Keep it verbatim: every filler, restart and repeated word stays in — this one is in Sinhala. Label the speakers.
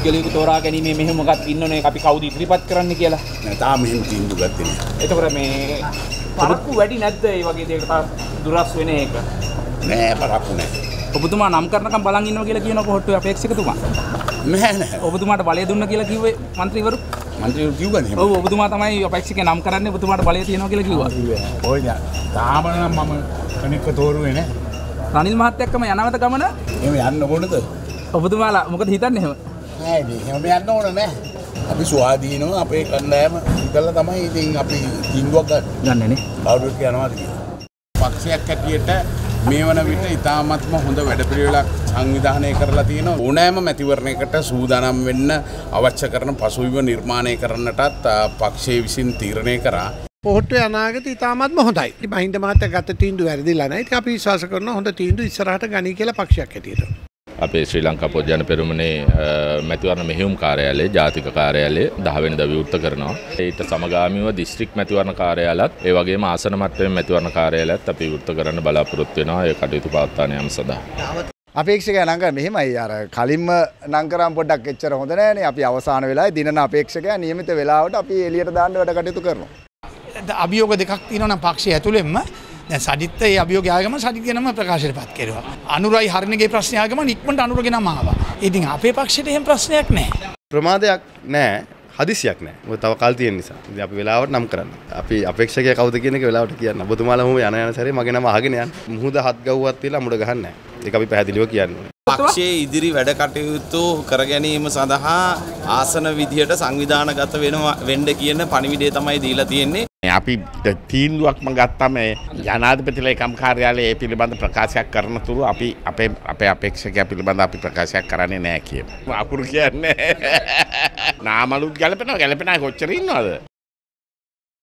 Speaker 1: පුද්ගලයෙකු තෝරා ගැනීමේ මෙහෙම මොකක්ද ඉන්නෝනේ අපි කවුද ඉදිරිපත් කරන්න කියලා.
Speaker 2: නෑ තාම මෙහෙම තීන්දුව ගත්තේ නෑ.
Speaker 1: එතකොට මේ පරක්කු වැඩි නැද්ද මේ වගේ දෙයකට දුරස් වෙන එක?
Speaker 2: නෑ පරක්කු නෑ.
Speaker 1: ඔබතුමා නම් කරනකම් බලන් ඉන්නවා කියලා කියනකො කොහොට්ටුවේ අපේක්ෂකතුමා.
Speaker 2: නෑ නෑ.
Speaker 1: ඔබතුමාට බලය දුන්න කියලා කිව්වේ മന്ത്രിවරු?
Speaker 2: മന്ത്രിවරු කිව්වනේ.
Speaker 1: ඔව් ඔබතුමා තමයි අපේක්ෂකේ නම් කරන්නේ ඔබතුමාට බලය තියෙනවා කියලා කිව්වා.
Speaker 2: ඔය තාම නම් මම කෙනෙක්ව තෝරුවේ නෑ.
Speaker 1: රනිල් මහත්තයක්ම යනවද ගමන?
Speaker 2: එහෙම යන්න ඕනද?
Speaker 1: ඔබතුමාලා මොකද හිතන්නේ එහෙම?
Speaker 2: නෑ නේ එහෙම යන්න ඕන නෑ. අපි ස්වාධීනව අපේ කණ්ඩායම ඉතල තමයි ඉතින් අපි තීන්දුවක් ගන්න.
Speaker 1: ගන්නනේ.
Speaker 2: කවුරුත් යනවාද කියලා. පක්ෂයක් හැටියට මේ වන විට ඉතාමත්ම හොඳ වැඩපිළිවෙලක් සංවිධානය කරලා තියෙනවා. ඕනෑම මැතිවරණයකට සූදානම් වෙන්න අවශ්‍ය කරන පසුබිම නිර්මාණය කරන්නටත් පක්ෂයේ විසින් තීරණය කරා.
Speaker 3: පොහොට්ටුවේ අනාගතය ඉතාමත්ම හොඳයි. ඉතින් මහින්ද මහත්තයා ගත තීන්දුව වැරදිලා නැහැ. ඉතින් අපි විශ්වාස කරනවා හොඳ තීන්දුව ඉස්සරහට ගනී කියලා පක්ෂයක් හැටියට.
Speaker 4: අපේ ශ්‍රී ලංකා පොදු පෙරමුණේ මැතිවරණ මෙහෙයුම් කාර්යාලයේ ජාතික කාර්යාලයේ දහ වෙනිදා විවෘත කරනවා. ඊට සමගාමීව දිස්ත්‍රික් මැතිවරණ කාර්යාලයත් ඒ වගේම ආසන මට්ටමේ මැතිවරණ කාර්යාලයත් අපි විවෘත කරන්න බලාපොරොත්තු වෙනවා ඒ කටයුතු පවත්වාගෙන යාම සඳහා.
Speaker 5: අපේක්ෂකයා නම් කරන්නේ මෙහෙමයි අර කලින්ම නම් කරාම පොඩ්ඩක් එච්චර හොඳ නෑනේ. අපි අවසාන වෙලාවේ දිනන අපේක්ෂකයා නියමිත වෙලාවට අපි එළියට දාන්න වැඩ කටයුතු කරනවා.
Speaker 3: අභියෝග දෙකක් තියෙනවා නම් පක්ෂය ඇතුළෙන්ම දැන් සජිත් ඒ අභියෝගය ආගම සජිත් ගැනම ප්‍රකාශයටපත් කෙරුවා. අනුරයි හරිනගේ ප්‍රශ්නය ආගම ඉක්මනට අනුරගෙනම ආවා. ඉතින් අපේ පක්ෂයට එහෙම ප්‍රශ්නයක් නැහැ.
Speaker 6: ප්‍රමාදයක් නැහැ. හදිසියක් නැහැ. මොකද තව කල් තියෙන නිසා. ඉතින් අපි වෙලාවට නම් කරන්න. අපි අපේක්ෂකයා කවුද කියන එක වෙලාවට කියන්න. ඔබතුමාලා මොම යන යන සැරේ මගේ නම අහගෙන යන්න. මුහුද හත් ගව්වක් තියලා මුඩ ගහන්නේ නැහැ. ඒක අපි පැහැදිලිව කියන්නේ.
Speaker 7: පක්ෂයේ ඉදිරි වැඩ කටයුතු කර ගැනීම සඳහා ආසන විදියට සංවිධානගත වෙනවා වෙන්න කියන පණිවිඩය තමයි දීලා තියෙන්නේ.
Speaker 8: අපි තීන්දුවක්ම ගත්තම ජනාධිපති ලේකම් කාර්යාලයේ ඒ පිළිබඳ ප්‍රකාශයක් කරන තුරු අපි අපේ අපේ අපේක්ෂකයා පිළිබඳ අපි ප්‍රකාශයක් කරන්නේ නැහැ කියන. අකුරු කියන්නේ නාමලුත් ගැලපෙනවා ගැලපෙනා කොච්චර ඉන්නවද?